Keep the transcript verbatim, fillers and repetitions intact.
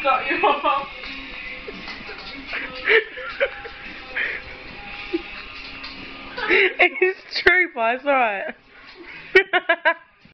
got you off. It's true, but it's alright.